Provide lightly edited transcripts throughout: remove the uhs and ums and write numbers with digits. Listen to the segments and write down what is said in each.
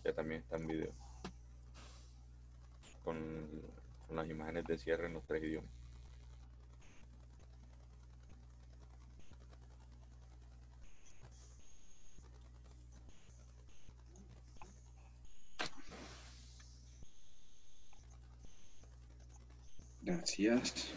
que también está en video, con, con las imágenes de cierre en los tres idiomas. Gracias.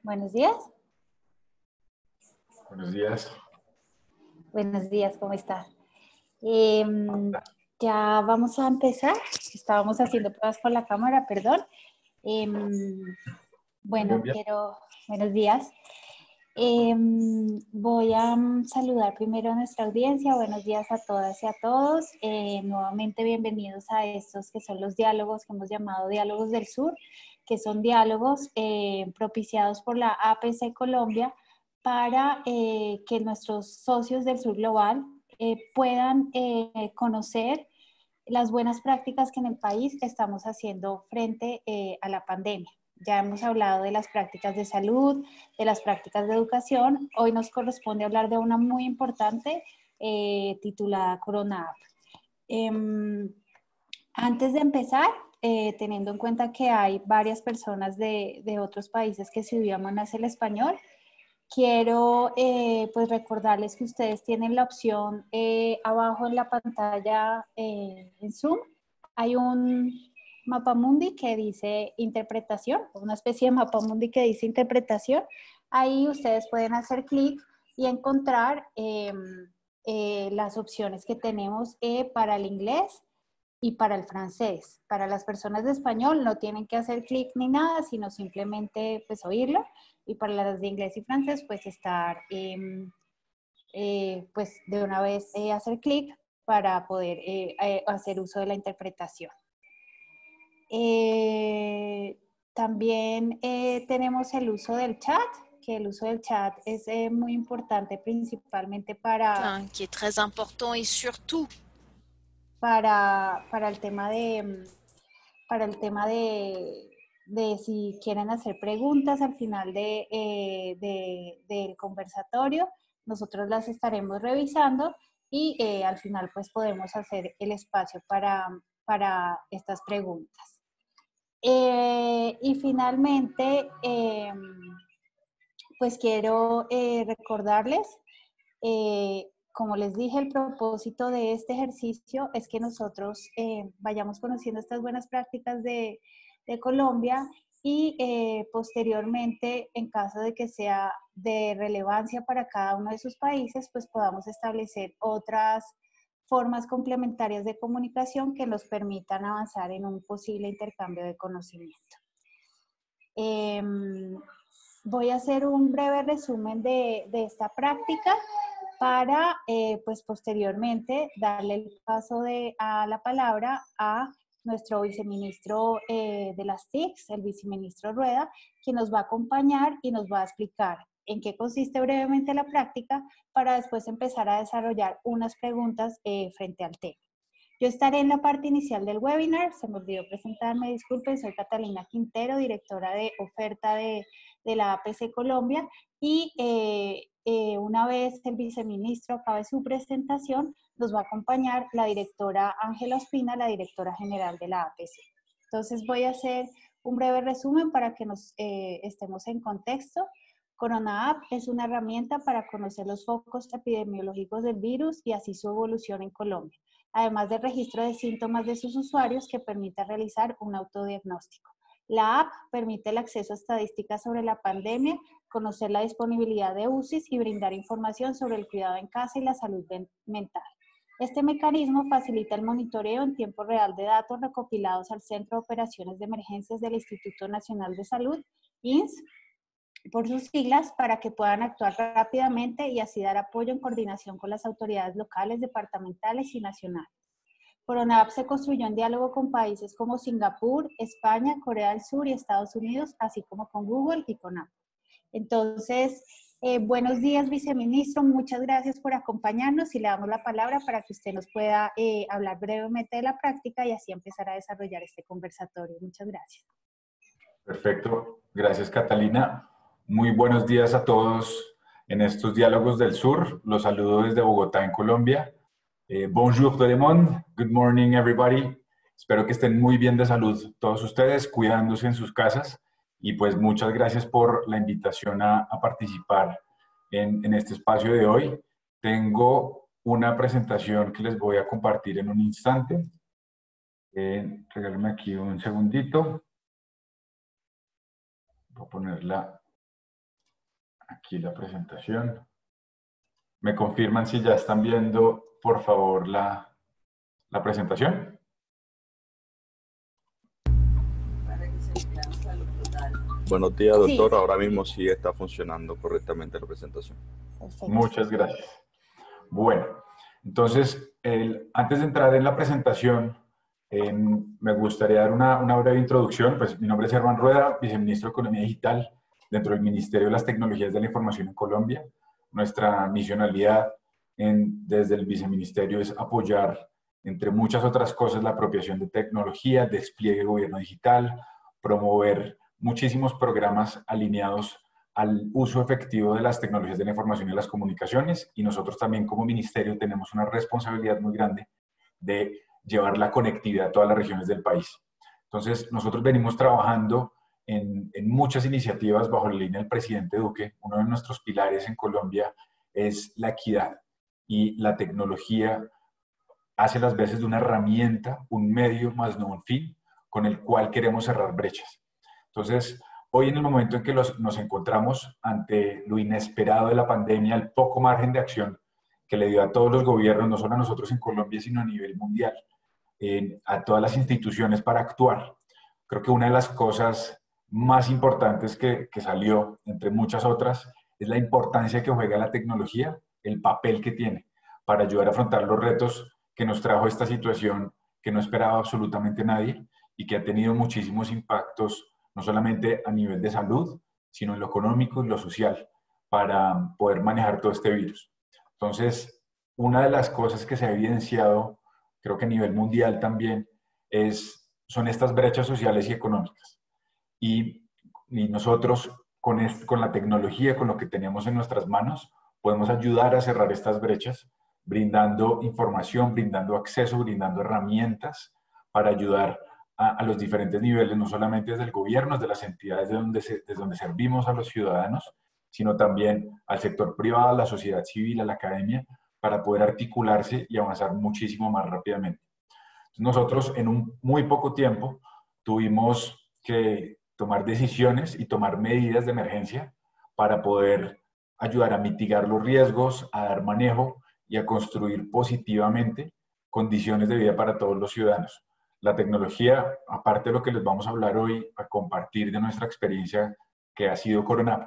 Buenos días. Buenos días. Buenos días, ¿cómo estás? Ya vamos a empezar. Estábamos haciendo pruebas con la cámara, perdón. Bueno, Bien. buenos días. Voy a saludar primero a nuestra audiencia. Buenos días a todas y a todos. Nuevamente bienvenidos a estos que son los diálogos que hemos llamado Diálogos del Sur, que son diálogos propiciados por la APC Colombia para que nuestros socios del Sur Global puedan conocer las buenas prácticas que en el país estamos haciendo frente a la pandemia. Ya hemos hablado de las prácticas de salud, de las prácticas de educación. Hoy nos corresponde hablar de una muy importante titulada Corona App. Antes de empezar, teniendo en cuenta que hay varias personas de otros países que su idioma no es el español, quiero pues recordarles que ustedes tienen la opción abajo en la pantalla en Zoom. Hay un mapamundi que dice interpretación, una especie de mapamundi que dice interpretación. Ahí ustedes pueden hacer clic y encontrar las opciones que tenemos para el inglés y para el francés. Para las personas de español no tienen que hacer clic ni nada, sino simplemente pues oírlo. Y para las de inglés y francés pues estar pues de una vez hacer clic para poder hacer uso de la interpretación. También tenemos el uso del chat, que el uso del chat es muy importante principalmente para... qui est très important et surtout para el tema de si quieren hacer preguntas al final del conversatorio, nosotros las estaremos revisando y al final pues podemos hacer el espacio para estas preguntas. Y finalmente, pues quiero recordarles como les dije, el propósito de este ejercicio es que nosotros vayamos conociendo estas buenas prácticas de Colombia y posteriormente, en caso de que sea de relevancia para cada uno de sus países, pues podamos establecer otras formas complementarias de comunicación que nos permitan avanzar en un posible intercambio de conocimiento. Voy a hacer un breve resumen de esta práctica para, pues posteriormente, darle el paso a la palabra a nuestro viceministro de las TICs, el viceministro Rueda, quien nos va a acompañar y nos va a explicar en qué consiste brevemente la práctica para después empezar a desarrollar unas preguntas frente al tema. Yo estaré en la parte inicial del webinar, se me olvidó presentarme, disculpen, soy Catalina Quintero, directora de oferta de la APC Colombia, y una vez el viceministro acabe su presentación, nos va a acompañar la directora Ángela Ospina, la directora general de la APC. Entonces voy a hacer un breve resumen para que nos estemos en contexto. Corona App es una herramienta para conocer los focos epidemiológicos del virus y así su evolución en Colombia, además del registro de síntomas de sus usuarios que permite realizar un autodiagnóstico. La app permite el acceso a estadísticas sobre la pandemia, conocer la disponibilidad de UCIs y brindar información sobre el cuidado en casa y la salud mental. Este mecanismo facilita el monitoreo en tiempo real de datos recopilados al Centro de Operaciones de Emergencias del Instituto Nacional de Salud, INS, por sus siglas, para que puedan actuar rápidamente y así dar apoyo en coordinación con las autoridades locales, departamentales y nacionales. Corona App se construyó en diálogo con países como Singapur, España, Corea del Sur y Estados Unidos, así como con Google y con Apple. Entonces, buenos días, viceministro. Muchas gracias por acompañarnos y le damos la palabra para que usted nos pueda hablar brevemente de la práctica y así empezar a desarrollar este conversatorio. Muchas gracias. Perfecto. Gracias, Catalina. Muy buenos días a todos en estos Diálogos del Sur. Los saludo desde Bogotá, en Colombia. Bonjour tout le monde. Good morning, everybody. Espero que estén muy bien de salud todos ustedes, cuidándose en sus casas. Y pues muchas gracias por la invitación a participar en este espacio de hoy. Tengo una presentación que les voy a compartir en un instante. Regálenme aquí un segundito. Voy a ponerla aquí la presentación. ¿Me confirman si ya están viendo, por favor, la presentación? Buenos días, doctor. Sí. Ahora mismo sí está funcionando correctamente la presentación. Perfecto. Muchas gracias. Bueno, entonces, antes de entrar en la presentación, me gustaría dar una breve introducción. Pues mi nombre es Germán Rueda, viceministro de Economía Digital dentro del Ministerio de las Tecnologías de la Información en Colombia. Nuestra misionalidad desde el viceministerio es apoyar, entre muchas otras cosas, la apropiación de tecnología, despliegue de gobierno digital, promover muchísimos programas alineados al uso efectivo de las tecnologías de la información y las comunicaciones, y nosotros también como ministerio tenemos una responsabilidad muy grande de llevar la conectividad a todas las regiones del país. Entonces, nosotros venimos trabajando en muchas iniciativas bajo la línea del presidente Duque. Uno de nuestros pilares en Colombia es la equidad, y la tecnología hace las veces de una herramienta, un medio más no un fin, con el cual queremos cerrar brechas. Entonces, hoy en el momento en que nos encontramos ante lo inesperado de la pandemia, el poco margen de acción que le dio a todos los gobiernos, no solo a nosotros en Colombia, sino a nivel mundial, a todas las instituciones para actuar. Creo que una de las cosas más importantes que salió, entre muchas otras, es la importancia que juega la tecnología, el papel que tiene para ayudar a afrontar los retos que nos trajo esta situación que no esperaba absolutamente nadie y que ha tenido muchísimos impactos, no solamente a nivel de salud, sino en lo económico y lo social, para poder manejar todo este virus. Entonces, una de las cosas que se ha evidenciado, creo que a nivel mundial también, son estas brechas sociales y económicas. Y nosotros, con la tecnología, con lo que tenemos en nuestras manos, podemos ayudar a cerrar estas brechas, brindando información, brindando acceso, brindando herramientas para ayudar a los diferentes niveles, no solamente desde el gobierno, desde las entidades desde donde servimos a los ciudadanos, sino también al sector privado, a la sociedad civil, a la academia, para poder articularse y avanzar muchísimo más rápidamente. Nosotros en un muy poco tiempo tuvimos que tomar decisiones y tomar medidas de emergencia para poder ayudar a mitigar los riesgos, a dar manejo y a construir positivamente condiciones de vida para todos los ciudadanos. La tecnología, aparte de lo que les vamos a hablar hoy, a compartir de nuestra experiencia que ha sido Corona,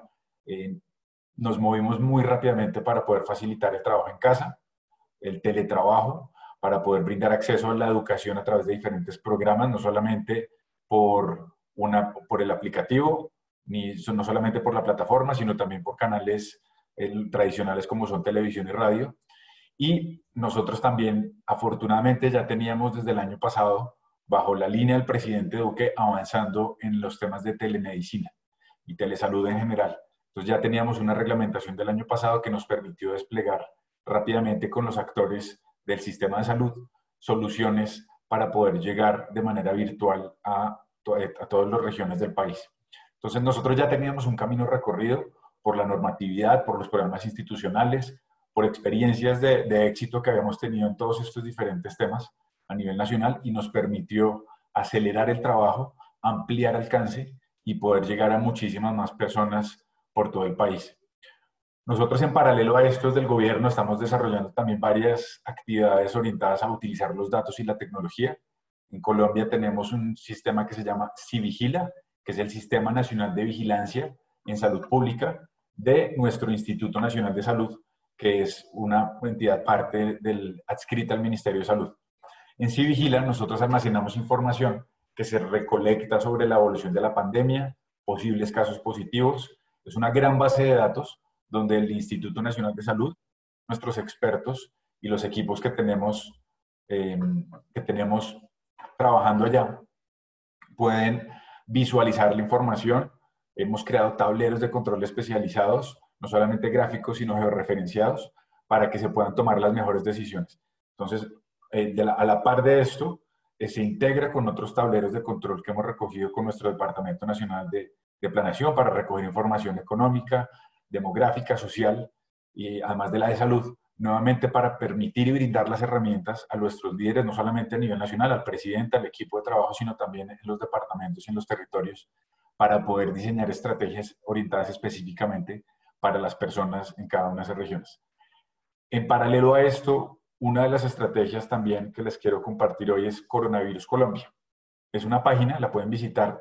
nos movimos muy rápidamente para poder facilitar el trabajo en casa, el teletrabajo, para poder brindar acceso a la educación a través de diferentes programas, no solamente por el aplicativo, no solamente por la plataforma, sino también por canales tradicionales como son televisión y radio. Y nosotros también, afortunadamente, ya teníamos desde el año pasado, bajo la línea del presidente Duque, avanzando en los temas de telemedicina y telesalud en general. Entonces ya teníamos una reglamentación del año pasado que nos permitió desplegar rápidamente con los actores del sistema de salud soluciones para poder llegar de manera virtual a todas las regiones del país. Entonces nosotros ya teníamos un camino recorrido por la normatividad, por los programas institucionales, por experiencias de éxito que habíamos tenido en todos estos diferentes temas a nivel nacional, y nos permitió acelerar el trabajo, ampliar alcance y poder llegar a muchísimas más personas por todo el país. Nosotros, en paralelo a esto, desde el gobierno estamos desarrollando también varias actividades orientadas a utilizar los datos y la tecnología. En Colombia tenemos un sistema que se llama Civigila, que es el Sistema Nacional de Vigilancia en Salud Pública de nuestro Instituto Nacional de Salud, que es una entidad adscrita al Ministerio de Salud. En Civigila nosotros almacenamos información que se recolecta sobre la evolución de la pandemia, posibles casos positivos. Es una gran base de datos donde el Instituto Nacional de Salud, nuestros expertos y los equipos que tenemos trabajando allá pueden visualizar la información. Hemos creado tableros de control especializados, no solamente gráficos, sino georreferenciados, para que se puedan tomar las mejores decisiones. Entonces, a la par de esto, se integra con otros tableros de control que hemos recogido con nuestro Departamento Nacional de Planeación para recoger información económica, demográfica, social y además de la de salud, nuevamente para permitir y brindar las herramientas a nuestros líderes, no solamente a nivel nacional, al presidente, al equipo de trabajo, sino también en los departamentos y en los territorios, para poder diseñar estrategias orientadas específicamente para las personas en cada una de esas regiones. En paralelo a esto, una de las estrategias también que les quiero compartir hoy es Coronavirus Colombia. Es una página, la pueden visitar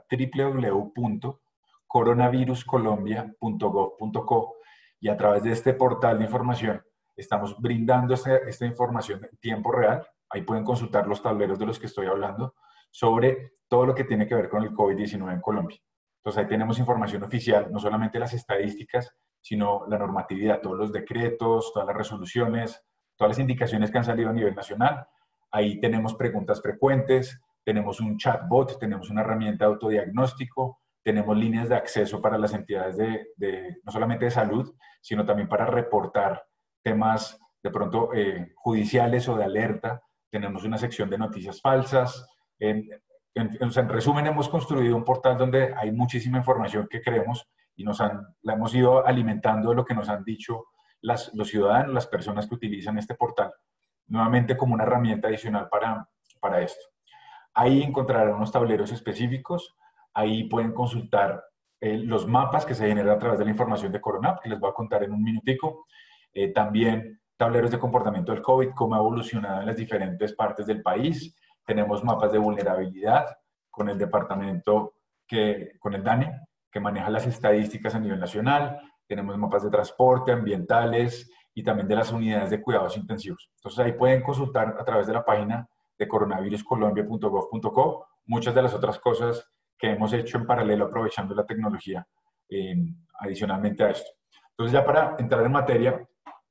www.coronaviruscolombia.gov.co, y a través de este portal de información estamos brindando esta información en tiempo real. Ahí pueden consultar los tableros de los que estoy hablando sobre todo lo que tiene que ver con el COVID-19 en Colombia. Entonces ahí tenemos información oficial, no solamente las estadísticas, sino la normatividad, todos los decretos, todas las resoluciones, todas las indicaciones que han salido a nivel nacional. Ahí tenemos preguntas frecuentes, tenemos un chatbot, tenemos una herramienta de autodiagnóstico, tenemos líneas de acceso para las entidades no solamente de salud, sino también para reportar temas de pronto judiciales o de alerta. Tenemos una sección de noticias falsas. En resumen, hemos construido un portal donde hay muchísima información que creemos y la hemos ido alimentando de lo que nos han dicho los ciudadanos, las personas que utilizan este portal, nuevamente como una herramienta adicional para esto. Ahí encontrarán unos tableros específicos, ahí pueden consultar los mapas que se generan a través de la información de Coronap, que les voy a contar en un minutico. También tableros de comportamiento del COVID, cómo ha evolucionado en las diferentes partes del país. Tenemos mapas de vulnerabilidad con el departamento, con el DANE, que maneja las estadísticas a nivel nacional. Tenemos mapas de transporte, ambientales y también de las unidades de cuidados intensivos. Entonces ahí pueden consultar a través de la página de coronaviruscolombia.gov.co muchas de las otras cosas que hemos hecho en paralelo aprovechando la tecnología adicionalmente a esto. Entonces ya para entrar en materia,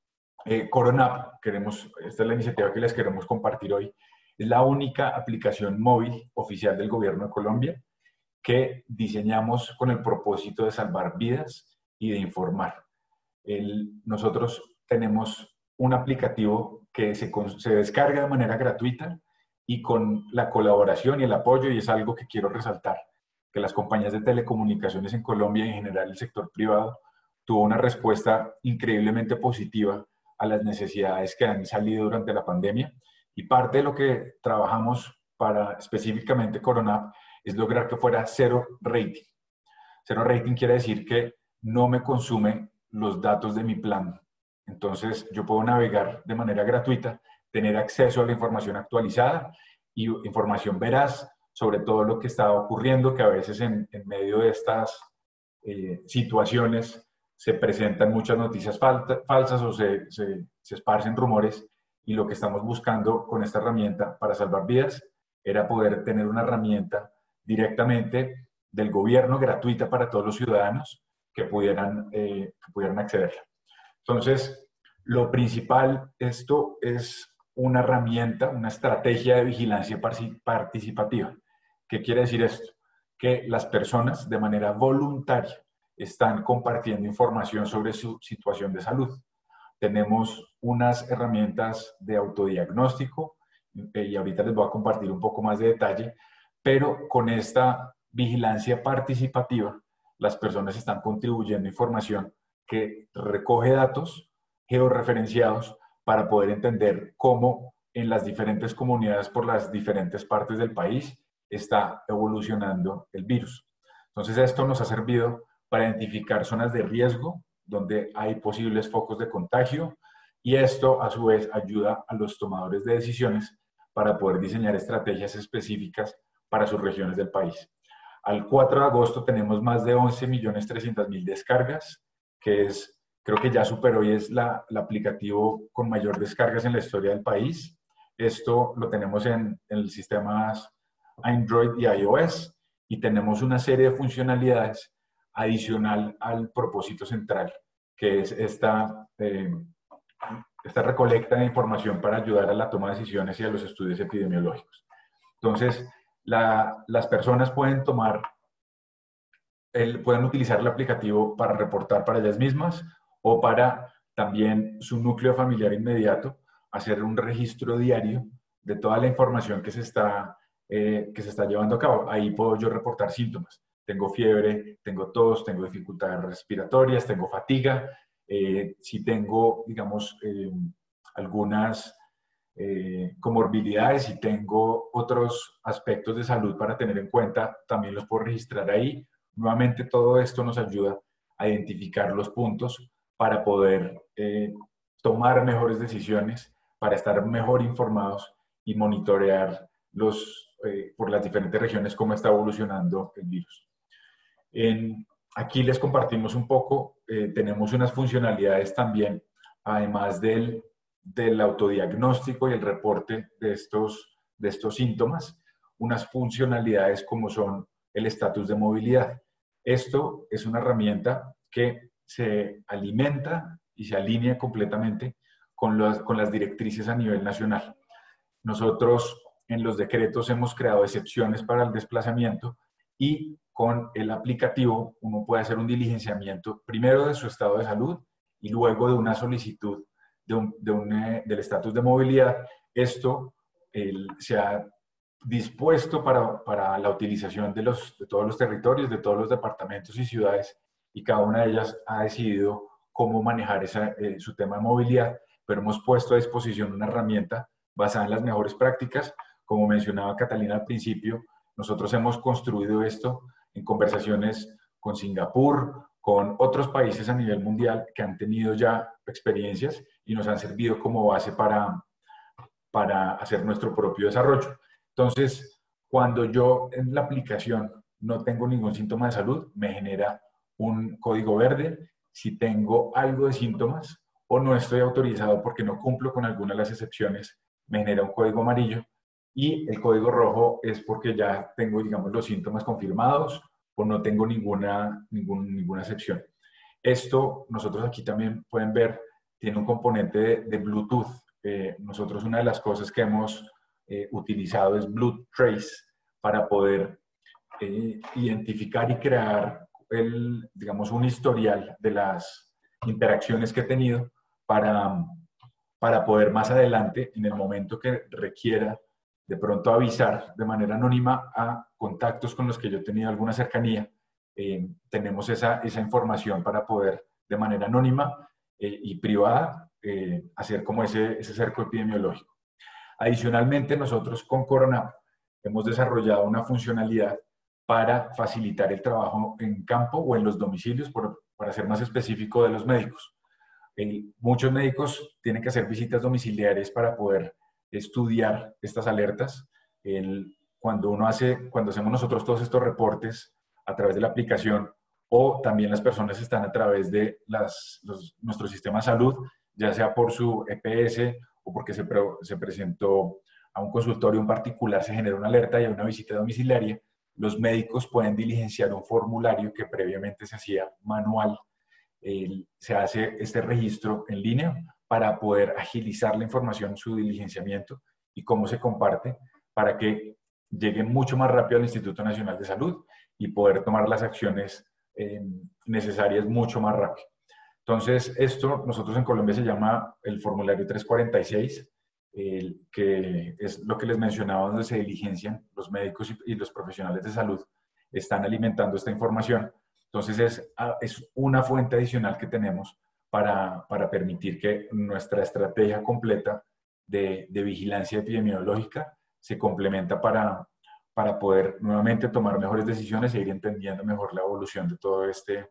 Coronap, esta es la iniciativa que les queremos compartir hoy, es la única aplicación móvil oficial del gobierno de Colombia que diseñamos con el propósito de salvar vidas y de informar. Nosotros tenemos un aplicativo que se descarga de manera gratuita y con la colaboración y el apoyo, y es algo que quiero resaltar, que las compañías de telecomunicaciones en Colombia y en general el sector privado tuvo una respuesta increíblemente positiva a las necesidades que han salido durante la pandemia, y parte de lo que trabajamos para específicamente Coronap es lograr que fuera cero rating. Cero rating quiere decir que no me consume los datos de mi plan. Entonces yo puedo navegar de manera gratuita, tener acceso a la información actualizada y información veraz sobre todo lo que está ocurriendo, que a veces en medio de estas situaciones se presentan muchas noticias falsas o se esparcen rumores, y lo que estamos buscando con esta herramienta para salvar vidas era poder tener una herramienta directamente del gobierno gratuita para todos los ciudadanos que pudieran accederla. Entonces, lo principal, esto es una herramienta, una estrategia de vigilancia participativa. ¿Qué quiere decir esto? Que las personas de manera voluntaria están compartiendo información sobre su situación de salud. Tenemos unas herramientas de autodiagnóstico y ahorita les voy a compartir un poco más de detalle, pero con esta vigilancia participativa las personas están contribuyendo información que recoge datos georreferenciados para poder entender cómo en las diferentes comunidades por las diferentes partes del país está evolucionando el virus. Entonces esto nos ha servido para identificar zonas de riesgo donde hay posibles focos de contagio, y esto a su vez ayuda a los tomadores de decisiones para poder diseñar estrategias específicas para sus regiones del país. Al 4 de agosto tenemos más de 11.300.000 descargas, que creo que ya superó y es el aplicativo con mayor descargas en la historia del país. Esto lo tenemos en sistemas Android y iOS, y tenemos una serie de funcionalidades adicional al propósito central, que es esta recolecta de información para ayudar a la toma de decisiones y a los estudios epidemiológicos. Entonces, las personas pueden utilizar el aplicativo para reportar para ellas mismas o para también su núcleo familiar inmediato, hacer un registro diario de toda la información que se está llevando a cabo. Ahí puedo yo reportar síntomas. Tengo fiebre, tengo tos, tengo dificultades respiratorias, tengo fatiga. Si tengo, digamos, algunas comorbilidades, si tengo otros aspectos de salud para tener en cuenta, también los puedo registrar ahí. Nuevamente, todo esto nos ayuda a identificar los puntos para poder tomar mejores decisiones, para estar mejor informados y monitorear por las diferentes regiones cómo está evolucionando el virus. Aquí les compartimos un poco, tenemos unas funcionalidades también, además del autodiagnóstico y el reporte de estos síntomas, unas funcionalidades como son el estatus de movilidad. Esto es una herramienta que se alimenta y se alinea completamente con las directrices a nivel nacional. Nosotros en los decretos hemos creado excepciones para el desplazamiento y con el aplicativo uno puede hacer un diligenciamiento primero de su estado de salud y luego de una solicitud del estatus de movilidad. Esto se ha dispuesto para la utilización de todos los territorios, de todos los departamentos y ciudades, y cada una de ellas ha decidido cómo manejar su tema de movilidad, pero hemos puesto a disposición una herramienta basada en las mejores prácticas. Como mencionaba Catalina al principio, nosotros hemos construido esto en conversaciones con Singapur, con otros países a nivel mundial que han tenido ya experiencias y nos han servido como base para hacer nuestro propio desarrollo. Entonces, cuando yo en la aplicación no tengo ningún síntoma de salud, me genera un código verde. Si tengo algo de síntomas o no estoy autorizado porque no cumplo con alguna de las excepciones, me genera un código amarillo. Y el código rojo es porque ya tengo, digamos, los síntomas confirmados o no tengo ninguna excepción. Esto, nosotros aquí también pueden ver, tiene un componente de Bluetooth. Nosotros una de las cosas que hemos utilizado es Bluetooth Trace para poder identificar y crear digamos, un historial de las interacciones que he tenido para poder más adelante, en el momento que requiera, de pronto avisar de manera anónima a contactos con los que yo he tenido alguna cercanía. Tenemos esa información para poder, de manera anónima y privada, hacer como ese cerco epidemiológico. Adicionalmente, nosotros con Corona hemos desarrollado una funcionalidad para facilitar el trabajo en campo o en los domicilios, para ser más específico, de los médicos. Muchos médicos tienen que hacer visitas domiciliarias para poder estudiar estas alertas. Cuando hacemos nosotros todos estos reportes a través de la aplicación, o también las personas están a través de nuestro sistema de salud, ya sea por su EPS o porque se presentó a un consultorio en particular, se genera una alerta y hay una visita domiciliaria, los médicos pueden diligenciar un formulario que previamente se hacía manual. Se hace este registro en línea para poder agilizar la información en su diligenciamiento y cómo se comparte para que llegue mucho más rápido al Instituto Nacional de Salud y poder tomar las acciones necesarias mucho más rápido. Entonces, esto nosotros en Colombia se llama el formulario 346, que es lo que les mencionaba, donde se diligencian los médicos y los profesionales de salud, están alimentando esta información. Entonces, es una fuente adicional que tenemos para permitir que nuestra estrategia completa de vigilancia epidemiológica se complementa para poder nuevamente tomar mejores decisiones e ir entendiendo mejor la evolución de todo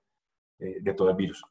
el virus.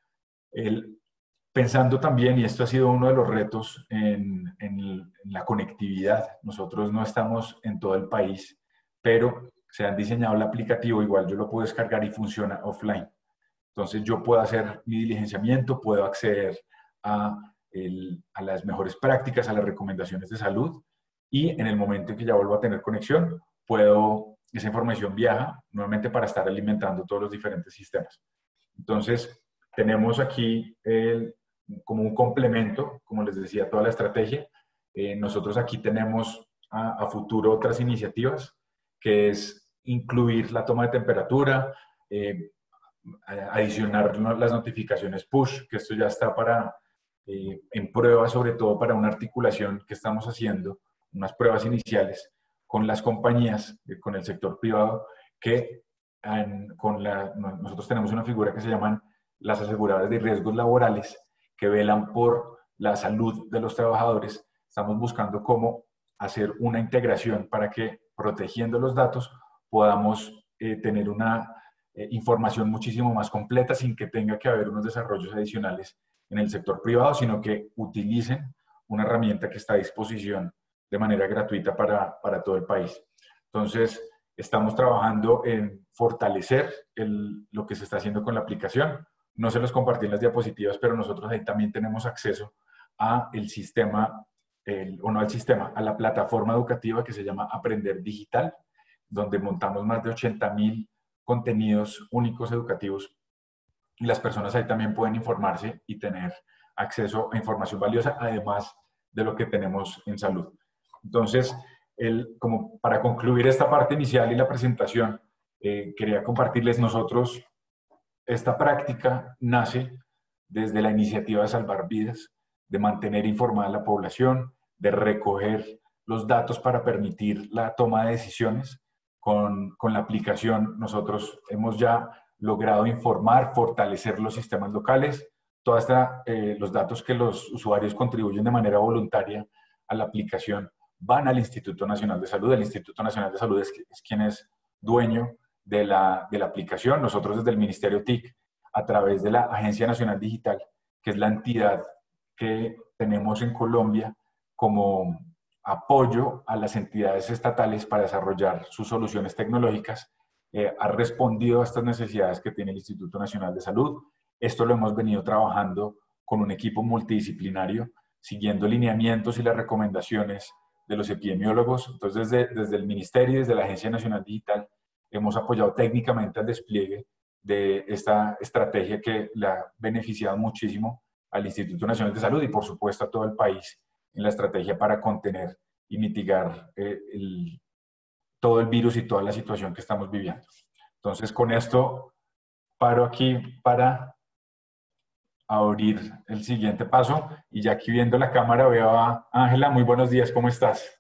Pensando también, y esto ha sido uno de los retos en la conectividad, nosotros no estamos en todo el país, pero se han diseñado el aplicativo, igual yo lo puedo descargar y funciona offline. Entonces yo puedo hacer mi diligenciamiento, puedo acceder a las mejores prácticas, a las recomendaciones de salud, y en el momento en que ya vuelvo a tener conexión, esa información viaja nuevamente para estar alimentando todos los diferentes sistemas. Entonces, tenemos aquí como un complemento, como les decía, toda la estrategia. Nosotros aquí tenemos a futuro otras iniciativas, que es incluir la toma de temperatura, adicionar las notificaciones push, que esto ya está en prueba, sobre todo para una articulación que estamos haciendo, unas pruebas iniciales con las compañías, con el sector privado, que nosotros tenemos una figura que se llaman las aseguradoras de riesgos laborales, que velan por la salud de los trabajadores. Estamos buscando cómo hacer una integración para que, protegiendo los datos, podamos tener una información muchísimo más completa sin que tenga que haber unos desarrollos adicionales en el sector privado, sino que utilicen una herramienta que está a disposición de manera gratuita para todo el país. Entonces, estamos trabajando en fortalecer lo que se está haciendo con la aplicación. No se los compartí en las diapositivas, pero nosotros ahí también tenemos acceso a el sistema, o no al sistema, a la plataforma educativa que se llama Aprender Digital, donde montamos más de 80.000 contenidos únicos educativos y las personas ahí también pueden informarse y tener acceso a información valiosa, además de lo que tenemos en salud. Entonces, como para concluir esta parte inicial y la presentación, quería compartirles nosotros, esta práctica nace desde la iniciativa de salvar vidas, de mantener informada a la población, de recoger los datos para permitir la toma de decisiones. Con la aplicación nosotros hemos ya logrado informar, fortalecer los sistemas locales, los datos que los usuarios contribuyen de manera voluntaria a la aplicación van al Instituto Nacional de Salud. El Instituto Nacional de Salud es quien es dueño de la aplicación. Nosotros desde el Ministerio TIC, a través de la Agencia Nacional Digital, que es la entidad que tenemos en Colombia como apoyo a las entidades estatales para desarrollar sus soluciones tecnológicas, ha respondido a estas necesidades que tiene el Instituto Nacional de Salud. Esto lo hemos venido trabajando con un equipo multidisciplinario, siguiendo lineamientos y las recomendaciones de los epidemiólogos. Entonces, desde el Ministerio y desde la Agencia Nacional Digital hemos apoyado técnicamente al despliegue de esta estrategia que le ha beneficiado muchísimo al Instituto Nacional de Salud y, por supuesto, a todo el país en la estrategia para contener y mitigar todo el virus y toda la situación que estamos viviendo. Entonces, con esto paro aquí para abrir el siguiente paso. Y ya aquí viendo la cámara veo a Ángela. Muy buenos días, ¿cómo estás?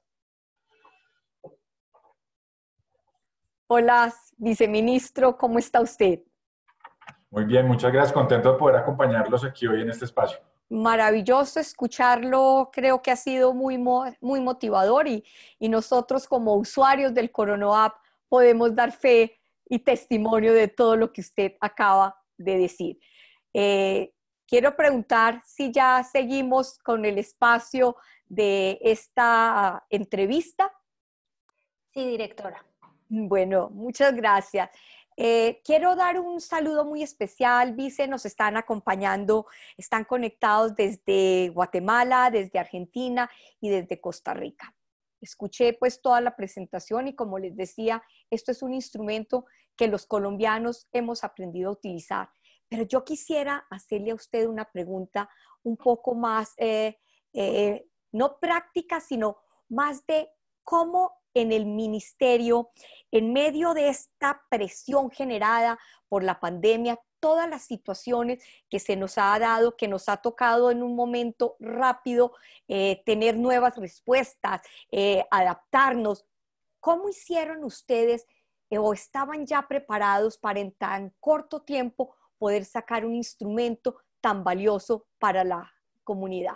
Hola, viceministro, ¿cómo está usted? Muy bien, muchas gracias. Contento de poder acompañarlos aquí hoy en este espacio. Maravilloso escucharlo, creo que ha sido muy motivador y nosotros como usuarios del CoronaApp podemos dar fe y testimonio de todo lo que usted acaba de decir. Quiero preguntar si ya seguimos con el espacio de esta entrevista. Sí, directora. Bueno, muchas gracias. Quiero dar un saludo muy especial, Vice, nos están acompañando, están conectados desde Guatemala, desde Argentina y desde Costa Rica. Escuché pues toda la presentación y como les decía, esto es un instrumento que los colombianos hemos aprendido a utilizar. Pero yo quisiera hacerle a usted una pregunta un poco más, no práctica, sino más de cómo en el ministerio, en medio de esta presión generada por la pandemia, todas las situaciones que se nos ha dado, que nos ha tocado en un momento rápido, tener nuevas respuestas, adaptarnos. ¿Cómo hicieron ustedes o estaban ya preparados para en tan corto tiempo poder sacar un instrumento tan valioso para la comunidad?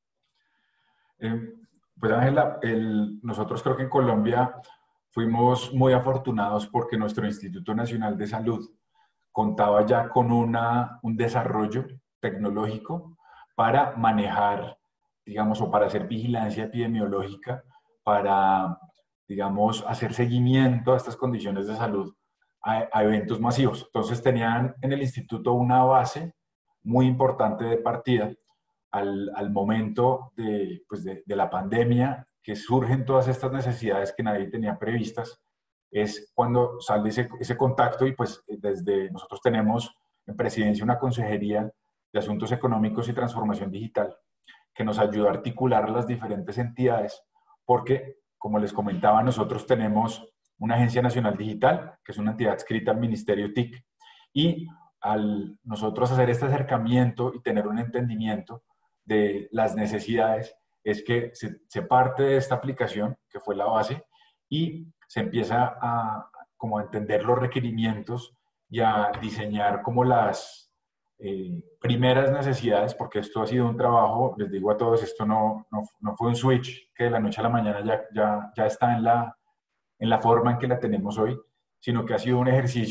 Pues Ángela, nosotros creo que en Colombia fuimos muy afortunados porque nuestro Instituto Nacional de Salud contaba ya con un desarrollo tecnológico para manejar, digamos, o para hacer vigilancia epidemiológica, para, digamos, hacer seguimiento a estas condiciones de salud, a eventos masivos. Entonces tenían en el instituto una base muy importante de partida al momento de la pandemia, que surgen todas estas necesidades que nadie tenía previstas, es cuando sale ese contacto y pues desde nosotros tenemos en Presidencia una Consejería de Asuntos Económicos y Transformación Digital que nos ayuda a articular las diferentes entidades porque, como les comentaba, nosotros tenemos una Agencia Nacional Digital, que es una entidad adscrita al Ministerio TIC, y al nosotros hacer este acercamiento y tener un entendimiento de las necesidades, es que se parte de esta aplicación, que fue la base, y se empieza a entender los requerimientos y a diseñar como las primeras necesidades, porque esto ha sido un trabajo, les digo a todos, esto no fue un switch que de la noche a la mañana ya está en la forma en que la tenemos hoy, sino que ha sido un ejercicio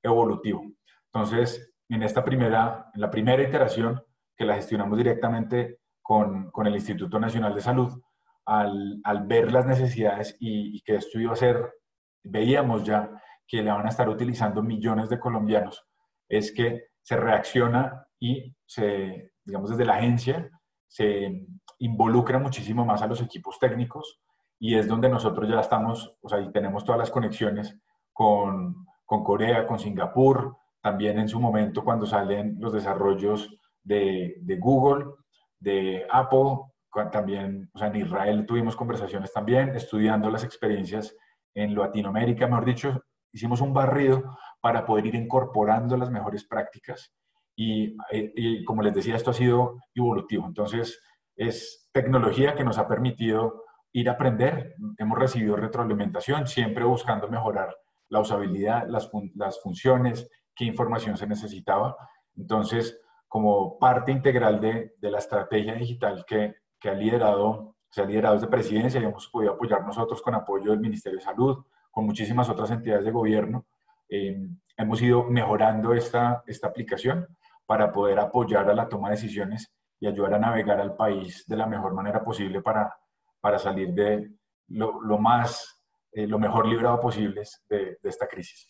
evolutivo. Entonces, en la primera iteración, que la gestionamos directamente con el Instituto Nacional de Salud, al ver las necesidades y que esto iba a ser, veíamos ya que le van a estar utilizando millones de colombianos, es que se reacciona y digamos, desde la agencia se involucra muchísimo más a los equipos técnicos, y es donde nosotros ya estamos, o sea, y tenemos todas las conexiones con Corea, con Singapur, también en su momento cuando salen los desarrollos de Google, de Apple, también, o sea, en Israel tuvimos conversaciones también, estudiando las experiencias en Latinoamérica, mejor dicho, hicimos un barrido para poder ir incorporando las mejores prácticas y como les decía, esto ha sido evolutivo. Entonces, es tecnología que nos ha permitido ir a aprender, hemos recibido retroalimentación, siempre buscando mejorar la usabilidad, las funciones, qué información se necesitaba. Entonces, como parte integral de la estrategia digital que se ha liderado desde Presidencia, y hemos podido apoyar nosotros con apoyo del Ministerio de Salud, con muchísimas otras entidades de gobierno, hemos ido mejorando esta aplicación para poder apoyar a la toma de decisiones y ayudar a navegar al país de la mejor manera posible para salir de lo mejor librado posible de esta crisis.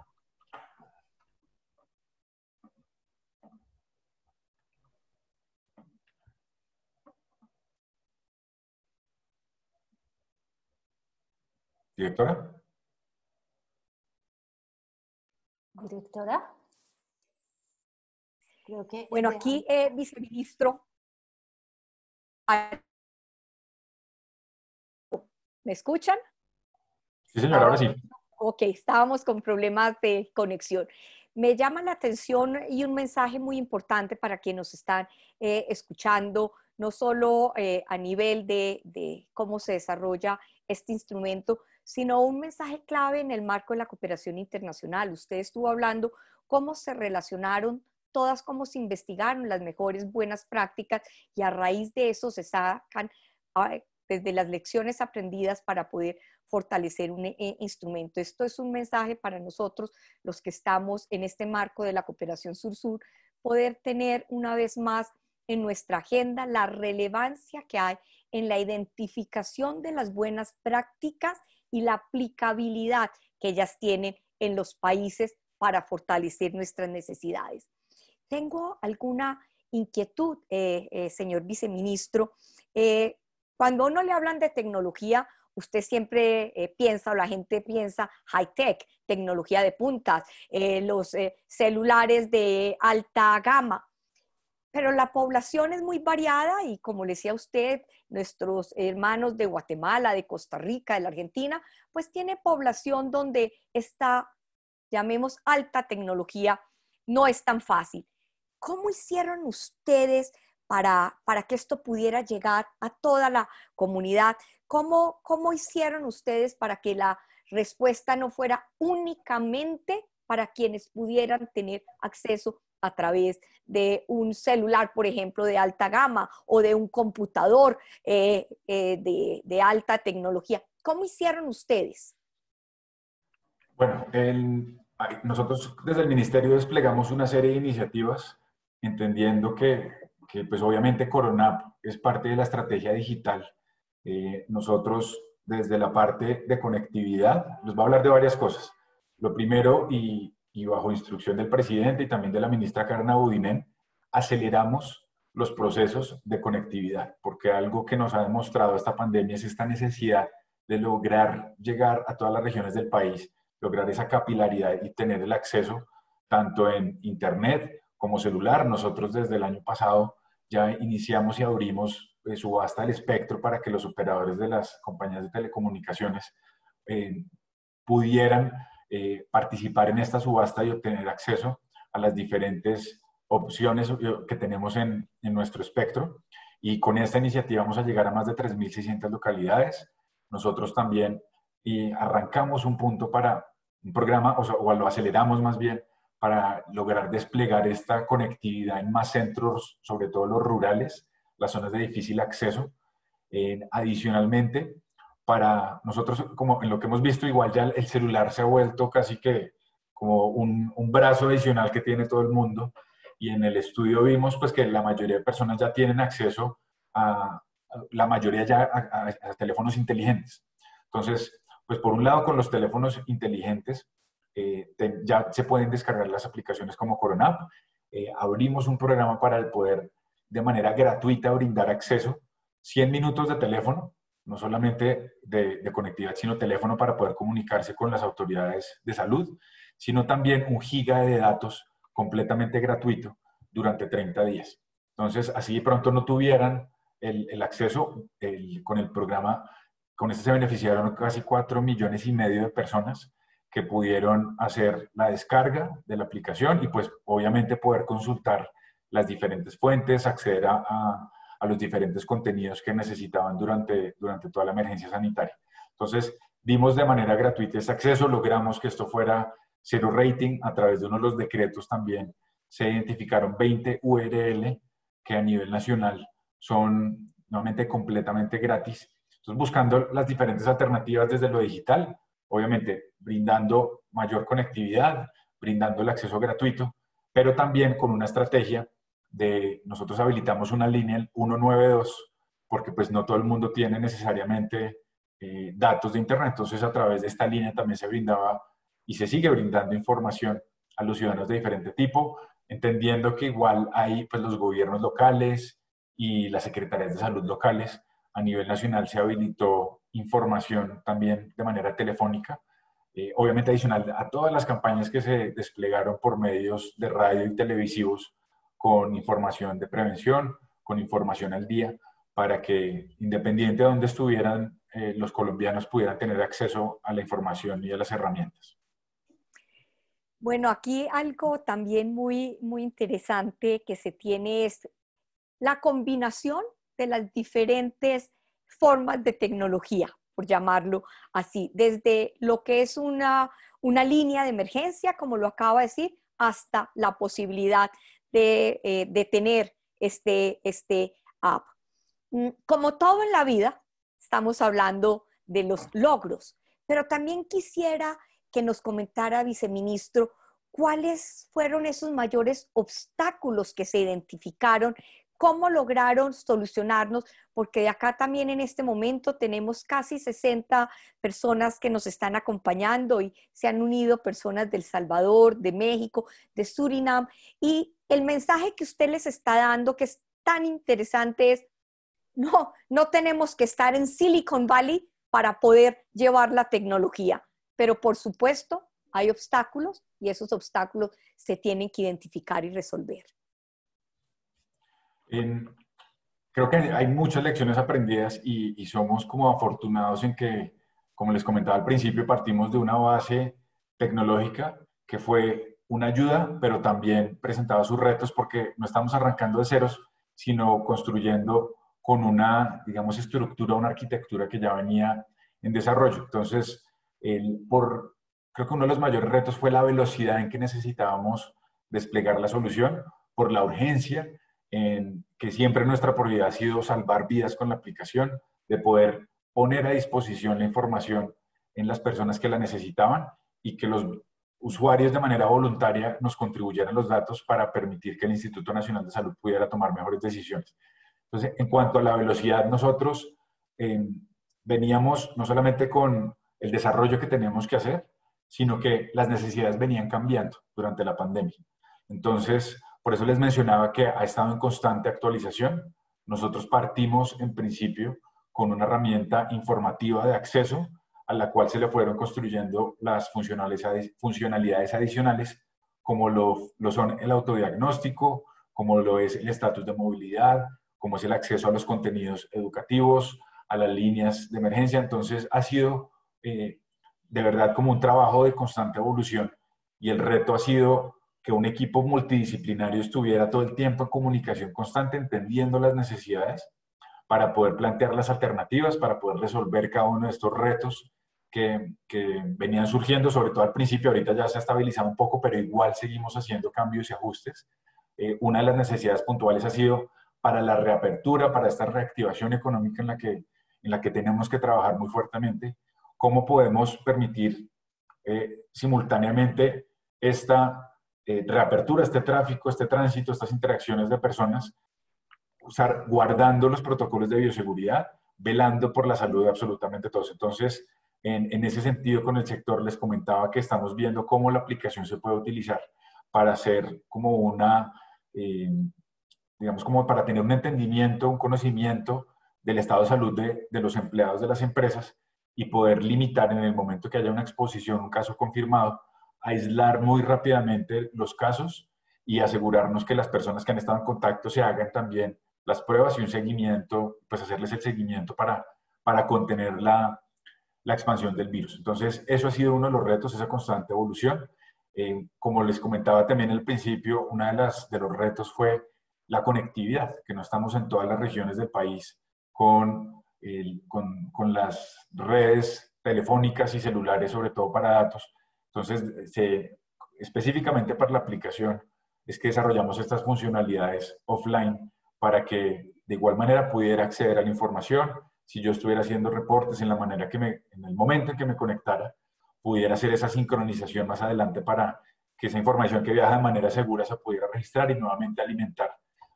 ¿Directora? Directora. Creo que bueno, aquí, viceministro, ¿me escuchan? Sí, señora, ahora sí. Ok, estábamos con problemas de conexión. Me llama la atención y un mensaje muy importante para quienes nos están escuchando, no solo a nivel de cómo se desarrolla este instrumento, sino un mensaje clave en el marco de la cooperación internacional. Usted estuvo hablando cómo se relacionaron todas, cómo se investigaron las mejores buenas prácticas, y a raíz de eso se sacan desde las lecciones aprendidas para poder fortalecer un instrumento. Esto es un mensaje para nosotros, los que estamos en este marco de la cooperación sur-sur, poder tener una vez más en nuestra agenda la relevancia que hay en la identificación de las buenas prácticas y la aplicabilidad que ellas tienen en los países para fortalecer nuestras necesidades. Tengo alguna inquietud, señor viceministro. Cuando a uno le hablan de tecnología, usted siempre piensa, o la gente piensa, high-tech, tecnología de puntas, los celulares de alta gama. Pero la población es muy variada y, como le decía usted, nuestros hermanos de Guatemala, de Costa Rica, de la Argentina, pues tiene población donde esta, llamemos, alta tecnología no es tan fácil. ¿Cómo hicieron ustedes para que esto pudiera llegar a toda la comunidad? ¿Cómo hicieron ustedes para que la respuesta no fuera únicamente para quienes pudieran tener acceso a través de un celular, por ejemplo, de alta gama, o de un computador de alta tecnología? ¿Cómo hicieron ustedes? Bueno, nosotros desde el Ministerio desplegamos una serie de iniciativas, entendiendo que pues obviamente Coronap es parte de la estrategia digital. Nosotros desde la parte de conectividad, les voy a hablar de varias cosas. Lo primero, y bajo instrucción del presidente y también de la ministra Carna Budinen, aceleramos los procesos de conectividad, porque algo que nos ha demostrado esta pandemia es esta necesidad de lograr llegar a todas las regiones del país, lograr esa capilaridad y tener el acceso tanto en internet como celular. Nosotros desde el año pasado ya iniciamos y abrimos subasta del espectro para que los operadores de las compañías de telecomunicaciones pudieran participar en esta subasta y obtener acceso a las diferentes opciones que tenemos en nuestro espectro. Y con esta iniciativa vamos a llegar a más de 3.600 localidades. Nosotros también arrancamos un programa, o lo aceleramos más bien, para lograr desplegar esta conectividad en más centros, sobre todo los rurales, las zonas de difícil acceso. Adicionalmente, para nosotros, como en lo que hemos visto, igual ya el celular se ha vuelto casi que como un brazo adicional que tiene todo el mundo. Y en el estudio vimos pues, que la mayoría de personas ya tienen acceso la mayoría ya a teléfonos inteligentes. Entonces, pues por un lado con los teléfonos inteligentes ya se pueden descargar las aplicaciones como Corona App. Abrimos un programa para poder de manera gratuita brindar acceso, 100 minutos de teléfono, no solamente de conectividad, sino teléfono para poder comunicarse con las autoridades de salud, sino también 1 giga de datos completamente gratuito durante 30 días. Entonces, así de pronto no tuvieran el acceso con el programa, con este se beneficiaron casi 4,5 millones de personas que pudieron hacer la descarga de la aplicación y pues obviamente poder consultar las diferentes fuentes, acceder a los diferentes contenidos que necesitaban durante toda la emergencia sanitaria. Entonces, dimos de manera gratuita ese acceso, logramos que esto fuera cero rating, a través de uno de los decretos también se identificaron 20 URL que a nivel nacional son nuevamente completamente gratis. Entonces, buscando las diferentes alternativas desde lo digital, obviamente brindando mayor conectividad, brindando el acceso gratuito, pero también con una estrategia de nosotros habilitamos una línea 192, porque pues no todo el mundo tiene necesariamente datos de internet, entonces a través de esta línea también se brindaba y se sigue brindando información a los ciudadanos de diferente tipo, entendiendo que igual hay pues los gobiernos locales y las secretarías de salud locales. A nivel nacional se habilitó información también de manera telefónica, obviamente adicional a todas las campañas que se desplegaron por medios de radio y televisivos con información de prevención, con información al día, para que independiente de dónde estuvieran, los colombianos pudieran tener acceso a la información y a las herramientas. Bueno, aquí algo también muy interesante que se tiene es la combinación de las diferentes formas de tecnología, por llamarlo así, desde lo que es una línea de emergencia, como lo acaba de decir, hasta la posibilidad de tener este app. Como todo en la vida, estamos hablando de los logros, pero también quisiera que nos comentara, viceministro, cuáles fueron esos mayores obstáculos que se identificaron, cómo lograron solucionarnos, porque de acá también en este momento tenemos casi 60 personas que nos están acompañando y se han unido personas de El Salvador, de México, de Surinam, y el mensaje que usted les está dando, que es tan interesante, es no tenemos que estar en Silicon Valley para poder llevar la tecnología, pero por supuesto hay obstáculos y esos obstáculos se tienen que identificar y resolver. Creo que hay muchas lecciones aprendidas y somos como afortunados en que, como les comentaba al principio, partimos de una base tecnológica que fue una ayuda, pero también presentaba sus retos porque no estamos arrancando de ceros, sino construyendo con una, digamos, estructura, una arquitectura que ya venía en desarrollo. Entonces, creo que uno de los mayores retos fue la velocidad en que necesitábamos desplegar la solución, por la urgencia, en que siempre nuestra prioridad ha sido salvar vidas con la aplicación, de poder poner a disposición la información en las personas que la necesitaban y que los usuarios de manera voluntaria nos contribuyeran los datos para permitir que el Instituto Nacional de Salud pudiera tomar mejores decisiones. Entonces, en cuanto a la velocidad, nosotros veníamos no solamente con el desarrollo que teníamos que hacer, sino que las necesidades venían cambiando durante la pandemia. Entonces, por eso les mencionaba que ha estado en constante actualización. Nosotros partimos en principio con una herramienta informativa de acceso a la cual se le fueron construyendo las funcionalidades adicionales, como lo son el autodiagnóstico, como lo es el estatus de movilidad, como es el acceso a los contenidos educativos, a las líneas de emergencia. Entonces ha sido de verdad como un trabajo de constante evolución y el reto ha sido que un equipo multidisciplinario estuviera todo el tiempo en comunicación constante, entendiendo las necesidades para poder plantear las alternativas, para poder resolver cada uno de estos retos que venían surgiendo, sobre todo al principio. Ahorita ya se ha estabilizado un poco, pero igual seguimos haciendo cambios y ajustes. Una de las necesidades puntuales ha sido para la reapertura, para esta reactivación económica en la que tenemos que trabajar muy fuertemente, cómo podemos permitir simultáneamente esta reapertura, este tráfico, este tránsito, estas interacciones de personas, guardando los protocolos de bioseguridad, velando por la salud de absolutamente todos. Entonces, en ese sentido, con el sector les comentaba que estamos viendo cómo la aplicación se puede utilizar para hacer como digamos, como para tener un entendimiento, un conocimiento del estado de salud de los empleados de las empresas y poder limitar en el momento que haya una exposición, un caso confirmado, aislar muy rápidamente los casos y asegurarnos que las personas que han estado en contacto se hagan también las pruebas y un seguimiento, pues hacerles el seguimiento para contener la expansión del virus. Entonces, eso ha sido uno de los retos, esa constante evolución. Como les comentaba también al principio, uno de los retos fue la conectividad, que no estamos en todas las regiones del país con las redes telefónicas y celulares, sobre todo para datos. Entonces, específicamente para la aplicación, es que desarrollamos estas funcionalidades offline para que de igual manera pudiera acceder a la información. Si yo estuviera haciendo reportes en el momento en que me conectara, pudiera hacer esa sincronización más adelante para que esa información que viaja de manera segura se pudiera registrar y nuevamente alimentar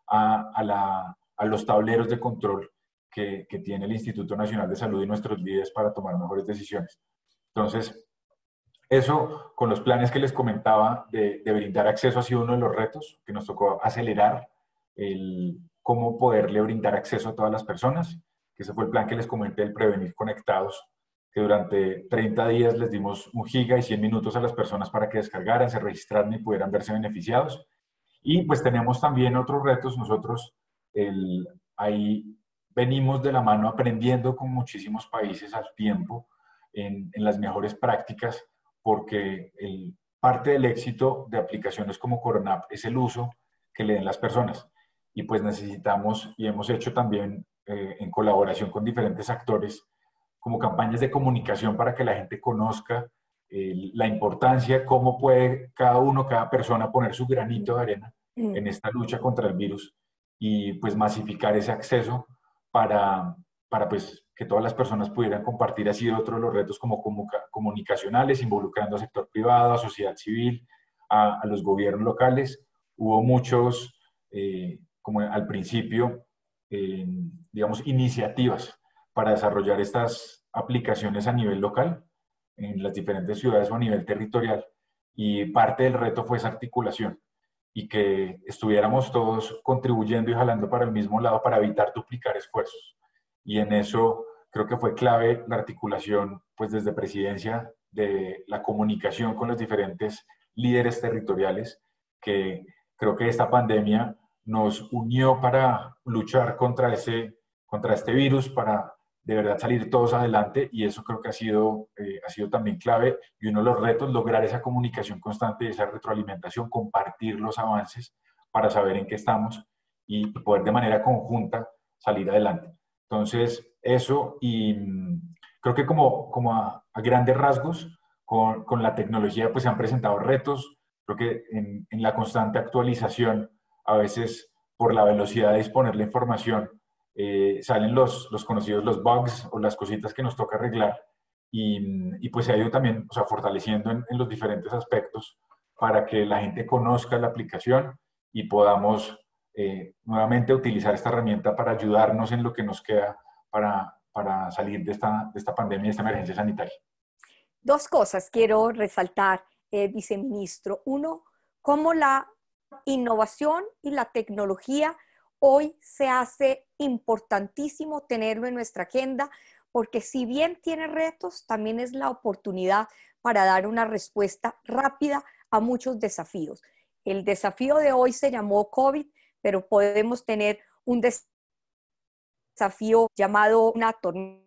a los tableros de control que tiene el Instituto Nacional de Salud y nuestros líderes para tomar mejores decisiones. Entonces, eso con los planes que les comentaba de brindar acceso ha sido uno de los retos que nos tocó acelerar cómo poderle brindar acceso a todas las personas, que ese fue el plan que les comenté, el Prevenir Conectados, que durante 30 días les dimos 1 giga y 100 minutos a las personas para que descargaran, se registraran y pudieran verse beneficiados. Y pues tenemos también otros retos. Nosotros ahí venimos de la mano aprendiendo con muchísimos países al tiempo en las mejores prácticas, porque parte del éxito de aplicaciones como Coronap es el uso que le den las personas. Y pues necesitamos, y hemos hecho también en colaboración con diferentes actores, como campañas de comunicación para que la gente conozca la importancia, cómo puede cada persona poner su granito de arena en esta lucha contra el virus y pues masificar ese acceso para pues que todas las personas pudieran compartir. Ha sido otro de los retos como comunicacionales, involucrando al sector privado, a sociedad civil, a los gobiernos locales. Hubo muchos, como al principio, digamos, iniciativas para desarrollar estas aplicaciones a nivel local, en las diferentes ciudades o a nivel territorial. Y parte del reto fue esa articulación y que estuviéramos todos contribuyendo y jalando para el mismo lado para evitar duplicar esfuerzos. Y en eso creo que fue clave la articulación, pues desde presidencia, de la comunicación con los diferentes líderes territoriales, que creo que esta pandemia nos unió para luchar contra este virus, para de verdad salir todos adelante, y eso creo que ha sido también clave, y uno de los retos, lograr esa comunicación constante y esa retroalimentación, compartir los avances para saber en qué estamos y poder de manera conjunta salir adelante. Entonces, eso, y creo que como a grandes rasgos, con la tecnología pues se han presentado retos. Creo que en la constante actualización, a veces por la velocidad de disponer la información, salen los conocidos, los bugs o las cositas que nos toca arreglar, y pues se ha ido también, o sea, fortaleciendo en los diferentes aspectos para que la gente conozca la aplicación y podamos nuevamente utilizar esta herramienta para ayudarnos en lo que nos queda para salir de esta pandemia, de esta emergencia sanitaria. 2 cosas quiero resaltar, viceministro. Uno, cómo la innovación y la tecnología hoy se hace importantísimo tenerlo en nuestra agenda, porque si bien tiene retos, también es la oportunidad para dar una respuesta rápida a muchos desafíos. El desafío de hoy se llamó COVID, pero podemos tener un desafío llamado una tormenta.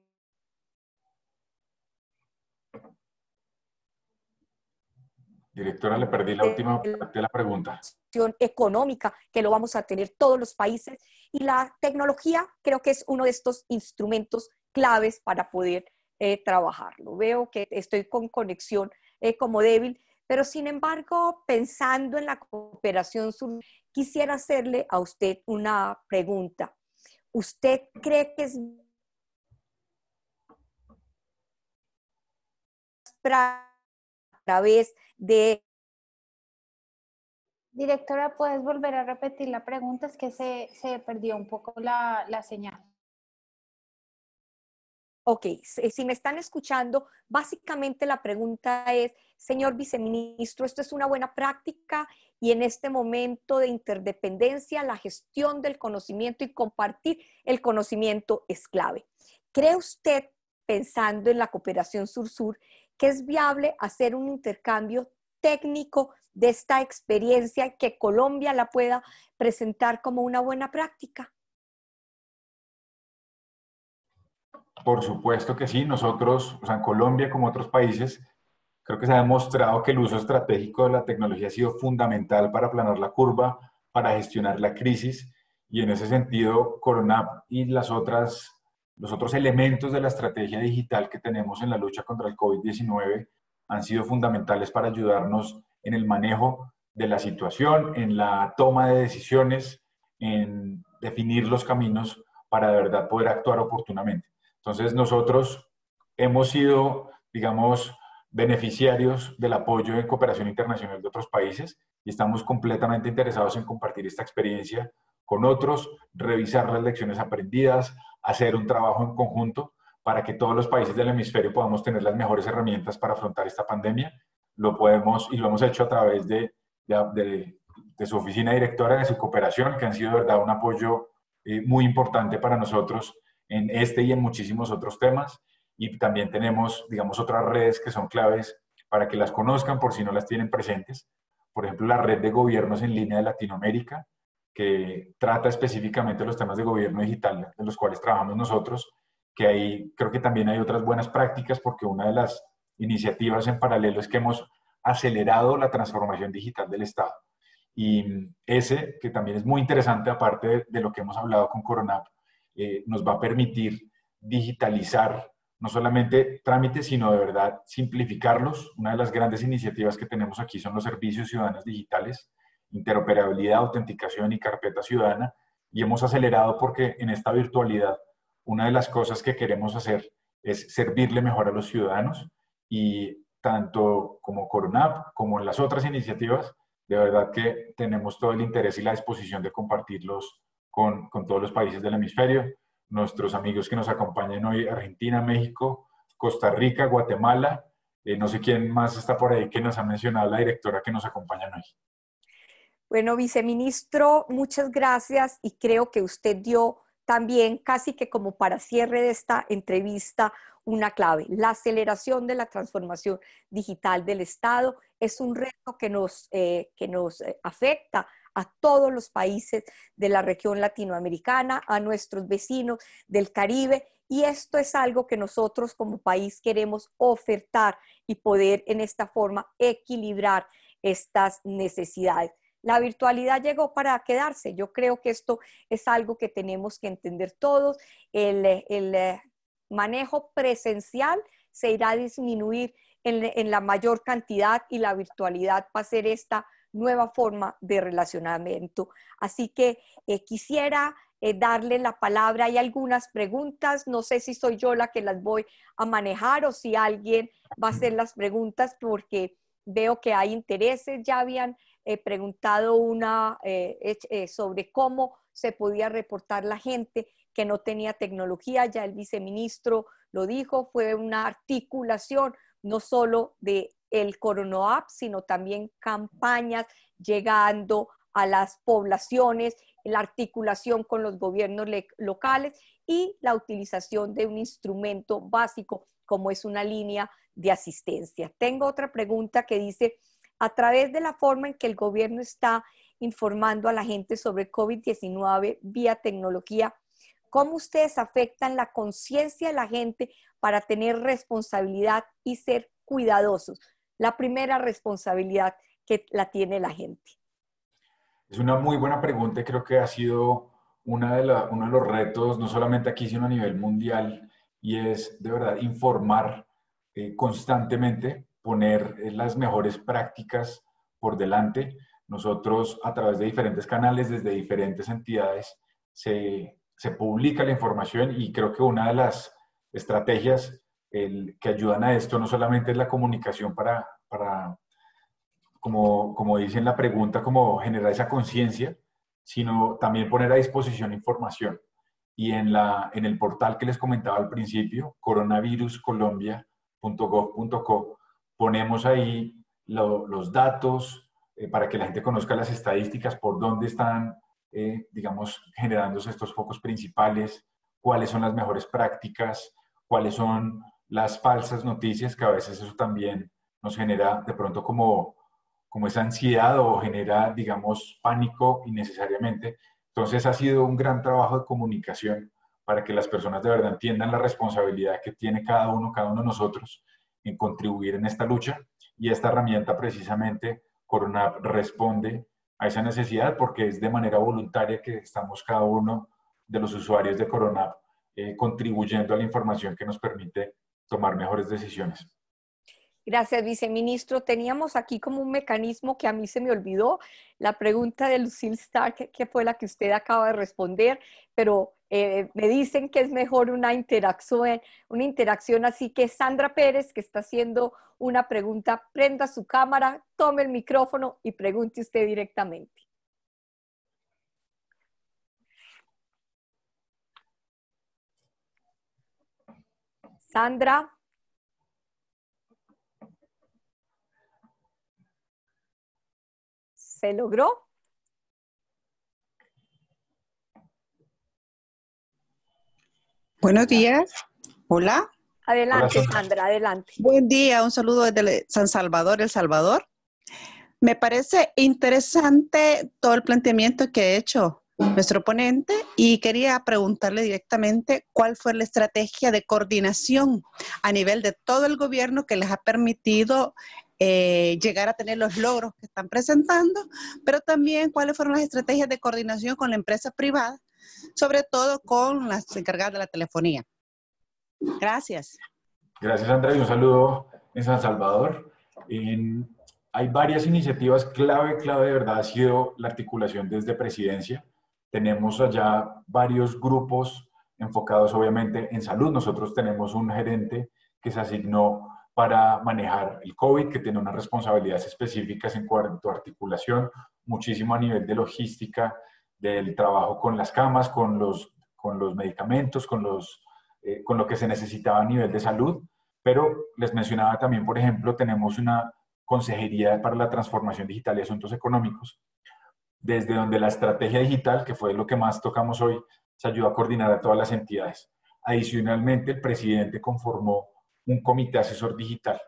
Directora, le perdí la última parte de la pregunta. Económica, que lo vamos a tener todos los países, y la tecnología creo que es uno de estos instrumentos claves para poder trabajarlo. Veo que estoy con conexión como débil, pero sin embargo, pensando en la cooperación sur, quisiera hacerle a usted una pregunta. ¿Usted cree que es a través de Directora, ¿puedes volver a repetir la pregunta? Es que se perdió un poco la señal. Ok, si me están escuchando, básicamente la pregunta es, señor viceministro, esto es una buena práctica y en este momento de interdependencia, la gestión del conocimiento y compartir el conocimiento es clave. ¿Cree usted, pensando en la cooperación sur-sur, que es viable hacer un intercambio técnico de esta experiencia que Colombia la pueda presentar como una buena práctica? Por supuesto que sí. Nosotros, o sea, en Colombia como otros países, creo que se ha demostrado que el uso estratégico de la tecnología ha sido fundamental para aplanar la curva, para gestionar la crisis, y en ese sentido, Coronap y los otros elementos de la estrategia digital que tenemos en la lucha contra el COVID-19 han sido fundamentales para ayudarnos en el manejo de la situación, en la toma de decisiones, en definir los caminos para de verdad poder actuar oportunamente. Entonces, nosotros hemos sido, digamos, beneficiarios del apoyo en cooperación internacional de otros países y estamos completamente interesados en compartir esta experiencia con otros, revisar las lecciones aprendidas, hacer un trabajo en conjunto para que todos los países del hemisferio podamos tener las mejores herramientas para afrontar esta pandemia. Lo podemos y lo hemos hecho a través de su oficina directora, de su cooperación, que han sido de verdad un apoyo muy importante para nosotros en este y en muchísimos otros temas. Y también tenemos, digamos, otras redes que son claves para que las conozcan por si no las tienen presentes. Por ejemplo, la red de gobiernos en línea de Latinoamérica, que trata específicamente los temas de gobierno digital, de los cuales trabajamos nosotros, que ahí creo que también hay otras buenas prácticas, porque una de las iniciativas en paralelo es que hemos acelerado la transformación digital del Estado. Y ese, que también es muy interesante, aparte de lo que hemos hablado con Coronap, nos va a permitir digitalizar no solamente trámites, sino de verdad simplificarlos. Una de las grandes iniciativas que tenemos aquí son los servicios ciudadanos digitales, interoperabilidad, autenticación y carpeta ciudadana, y hemos acelerado porque en esta virtualidad una de las cosas que queremos hacer es servirle mejor a los ciudadanos, y tanto como Coronap como en las otras iniciativas, de verdad que tenemos todo el interés y la disposición de compartirlos con todos los países del hemisferio. Nuestros amigos que nos acompañan hoy, Argentina, México, Costa Rica, Guatemala, no sé quién más está por ahí que nos ha mencionado la directora que nos acompaña hoy. Bueno, viceministro, muchas gracias y creo que usted dio también, casi que como para cierre de esta entrevista, una clave. La aceleración de la transformación digital del Estado es un reto que nos afecta a todos los países de la región latinoamericana, a nuestros vecinos del Caribe, y esto es algo que nosotros como país queremos ofertar y poder en esta forma equilibrar estas necesidades. La virtualidad llegó para quedarse. Yo creo que esto es algo que tenemos que entender todos. El manejo presencial se irá a disminuir en la mayor cantidad y la virtualidad va a ser esta nueva forma de relacionamiento. Así que quisiera darle la palabra. Hay algunas preguntas, no sé si soy yo la que las voy a manejar o si alguien va a hacer las preguntas, porque veo que hay intereses. Ya habían preguntado una sobre cómo se podía reportar la gente que no tenía tecnología. Ya el viceministro lo dijo, fue una articulación no solo de el CoronaApp, sino también campañas llegando a las poblaciones, la articulación con los gobiernos locales y la utilización de un instrumento básico como es una línea de asistencia. Tengo otra pregunta que dice, a través de la forma en que el gobierno está informando a la gente sobre COVID-19 vía tecnología, ¿cómo ustedes afectan la conciencia de la gente para tener responsabilidad y ser cuidadosos? La primera responsabilidad que la tiene la gente. Es una muy buena pregunta y creo que ha sido uno de los retos, no solamente aquí, sino a nivel mundial, y es de verdad informar constantemente, poner las mejores prácticas por delante. Nosotros, a través de diferentes canales, desde diferentes entidades, se publica la información, y creo que una de las estrategias que ayudan a esto no solamente es la comunicación para como dice en la pregunta, como generar esa conciencia, sino también poner a disposición información. Y en el portal que les comentaba al principio, coronaviruscolombia.gov.co, ponemos ahí los datos para que la gente conozca las estadísticas, por dónde están, digamos, generándose estos focos principales, cuáles son las mejores prácticas, cuáles son las falsas noticias, que a veces eso también nos genera de pronto como esa ansiedad o genera, digamos, pánico innecesariamente. Entonces ha sido un gran trabajo de comunicación para que las personas de verdad entiendan la responsabilidad que tiene cada uno de nosotros en contribuir en esta lucha. Y esta herramienta precisamente, Coronap, responde a esa necesidad porque es de manera voluntaria que estamos cada uno de los usuarios de Coronap contribuyendo a la información que nos permite tomar mejores decisiones. Gracias, viceministro. Teníamos aquí como un mecanismo que a mí se me olvidó, la pregunta de Lucille Stark, que fue la que usted acaba de responder, pero me dicen que es mejor una interacción, así que Sandra Pérez, que está haciendo una pregunta, prenda su cámara, tome el micrófono y pregunte usted directamente. Sandra. ¿Se logró? Buenos días. Hola. Adelante, Sandra, adelante. Buen día, un saludo desde San Salvador, El Salvador. Me parece interesante todo el planteamiento que ha hecho nuestro ponente y quería preguntarle directamente cuál fue la estrategia de coordinación a nivel de todo el gobierno que les ha permitido llegar a tener los logros que están presentando, pero también cuáles fueron las estrategias de coordinación con la empresa privada, sobre todo con las encargadas de la telefonía. Gracias. Gracias, Andrea, y un saludo en San Salvador. Hay varias iniciativas clave de verdad ha sido la articulación desde Presidencia. Tenemos allá varios grupos enfocados obviamente en salud. Nosotros tenemos un gerente que se asignó para manejar el COVID, que tiene unas responsabilidades específicas en cuanto a articulación, muchísimo a nivel de logística, del trabajo con las camas, con los medicamentos, con lo que se necesitaba a nivel de salud. Pero les mencionaba también, por ejemplo, tenemos una Consejería para la Transformación Digital y Asuntos Económicos, desde donde la estrategia digital, que fue lo que más tocamos hoy, se ayudó a coordinar a todas las entidades. Adicionalmente, el presidente conformó un comité asesor digital,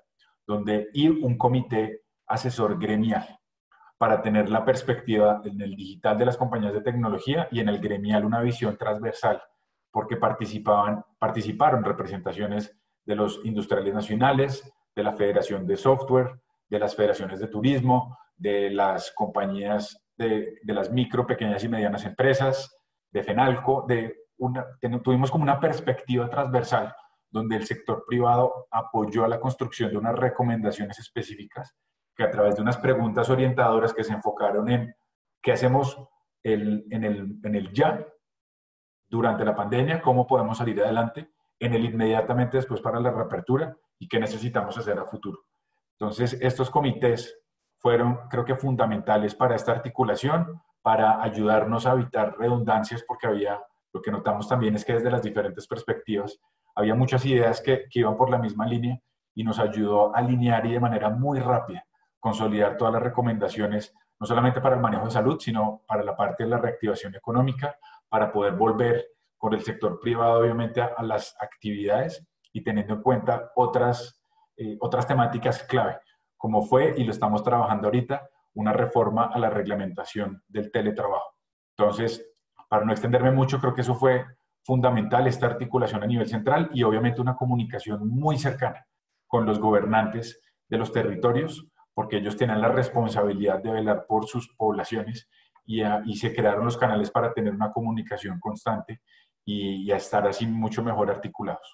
y un comité asesor gremial, para tener la perspectiva en el digital de las compañías de tecnología y en el gremial una visión transversal, porque participaron representaciones de los industriales nacionales, de la Federación de Software, de las federaciones de turismo, de las compañías de las micro, pequeñas y medianas empresas, de FENALCO, tuvimos como una perspectiva transversal donde el sector privado apoyó a la construcción de unas recomendaciones específicas que a través de unas preguntas orientadoras que se enfocaron en qué hacemos en el ya, durante la pandemia, cómo podemos salir adelante, en el inmediatamente después para la reapertura y qué necesitamos hacer a futuro. Entonces, estos comités fueron, creo que, fundamentales para esta articulación, para ayudarnos a evitar redundancias, porque lo que notamos también es que desde las diferentes perspectivas había muchas ideas que iban por la misma línea y nos ayudó a alinear y de manera muy rápida consolidar todas las recomendaciones, no solamente para el manejo de salud, sino para la parte de la reactivación económica, para poder volver con el sector privado, obviamente, a las actividades y teniendo en cuenta otras temáticas clave, como fue, y lo estamos trabajando ahorita, una reforma a la reglamentación del teletrabajo. Entonces, para no extenderme mucho, creo que eso fue fundamental, esta articulación a nivel central y obviamente una comunicación muy cercana con los gobernantes de los territorios, porque ellos tienen la responsabilidad de velar por sus poblaciones y se crearon los canales para tener una comunicación constante y a estar así mucho mejor articulados.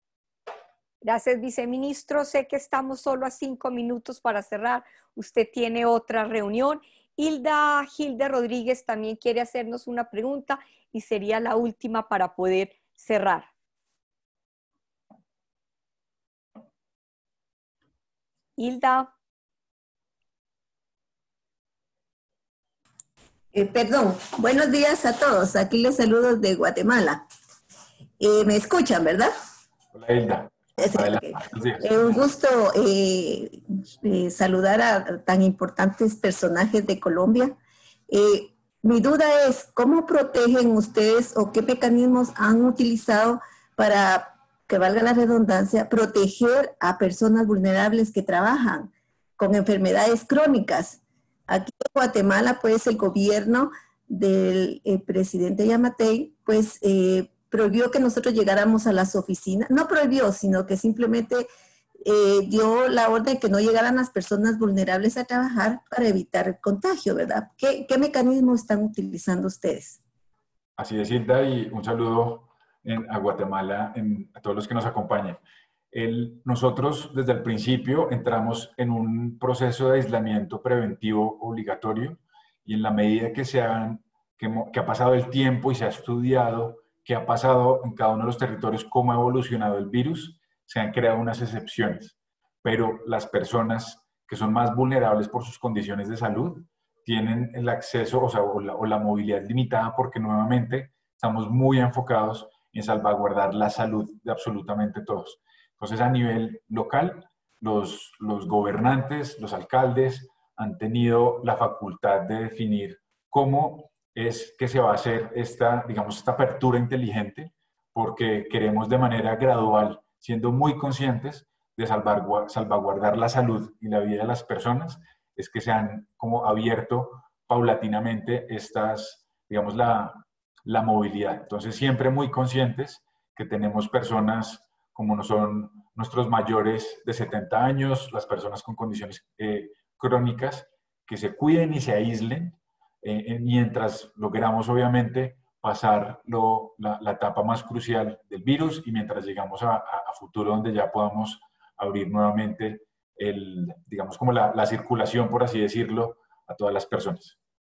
Gracias, viceministro. Sé que estamos solo a 5 minutos para cerrar. Usted tiene otra reunión. Hilda Gilde Rodríguez también quiere hacernos una pregunta y sería la última para poder cerrar. Hilda. Perdón, buenos días a todos. Aquí les saludo desde Guatemala. ¿Me escuchan, verdad? Hola, Hilda. Adelante. Un gusto saludar a tan importantes personajes de Colombia. Mi duda es, ¿cómo protegen ustedes o qué mecanismos han utilizado para, que valga la redundancia, proteger a personas vulnerables que trabajan con enfermedades crónicas? Aquí en Guatemala, pues, el gobierno del presidente Yamatei, pues, prohibió que nosotros llegáramos a las oficinas. No prohibió, sino que simplemente dio la orden que no llegaran las personas vulnerables a trabajar para evitar el contagio, ¿verdad? ¿Qué mecanismos están utilizando ustedes? Así es, Hilda, y un saludo a Guatemala, a todos los que nos acompañan. Nosotros desde el principio entramos en un proceso de aislamiento preventivo obligatorio y en la medida que que ha pasado el tiempo y se ha estudiado qué ha pasado en cada uno de los territorios, cómo ha evolucionado el virus, se han creado unas excepciones. Pero las personas que son más vulnerables por sus condiciones de salud tienen el acceso, o la movilidad limitada, porque nuevamente estamos muy enfocados en salvaguardar la salud de absolutamente todos. Entonces, a nivel local, los gobernantes, los alcaldes han tenido la facultad de definir cómo es que se va a hacer esta apertura inteligente, porque queremos de manera gradual, siendo muy conscientes de salvaguardar la salud y la vida de las personas, es que se han como abierto paulatinamente la movilidad. Entonces, siempre muy conscientes que tenemos personas como no son nuestros mayores de 70 años, las personas con condiciones crónicas, que se cuiden y se aíslen, mientras logramos obviamente pasar la etapa más crucial del virus y mientras llegamos a futuro donde ya podamos abrir nuevamente como la circulación, por así decirlo, a todas las personas.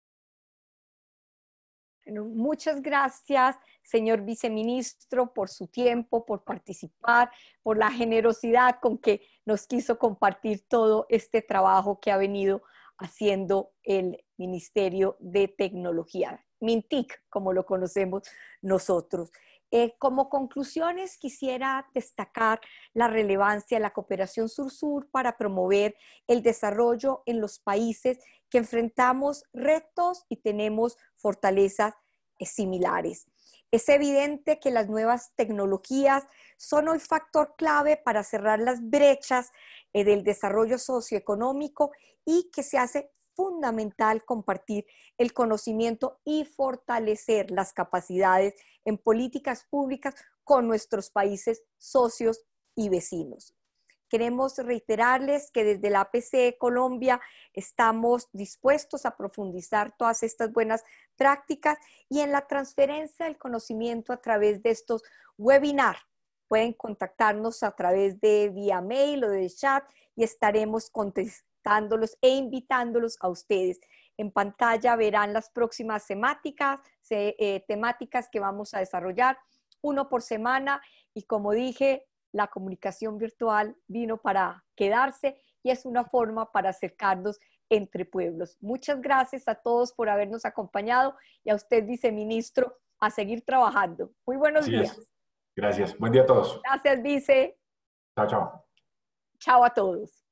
Bueno, muchas gracias, señor viceministro, por su tiempo, por participar, por la generosidad con que nos quiso compartir todo este trabajo que ha venido haciendo el Ministerio de Tecnología, MINTIC, como lo conocemos nosotros. Como conclusiones, quisiera destacar la relevancia de la cooperación sur-sur para promover el desarrollo en los países que enfrentamos retos y tenemos fortalezas similares. Es evidente que las nuevas tecnologías son hoy factor clave para cerrar las brechas del desarrollo socioeconómico y que se hace fundamental compartir el conocimiento y fortalecer las capacidades en políticas públicas con nuestros países socios y vecinos. Queremos reiterarles que desde la APC Colombia estamos dispuestos a profundizar todas estas buenas prácticas y en la transferencia del conocimiento a través de estos webinars. Pueden contactarnos a través de vía mail o de chat y estaremos contestándolos e invitándolos a ustedes. En pantalla verán las próximas temáticas que vamos a desarrollar, uno por semana, y como dije, la comunicación virtual vino para quedarse y es una forma para acercarnos entre pueblos. Muchas gracias a todos por habernos acompañado y a usted, viceministro, a seguir trabajando. Muy buenos días. Gracias. Buen día a todos. Gracias, vice. Chao, chao. Chao a todos.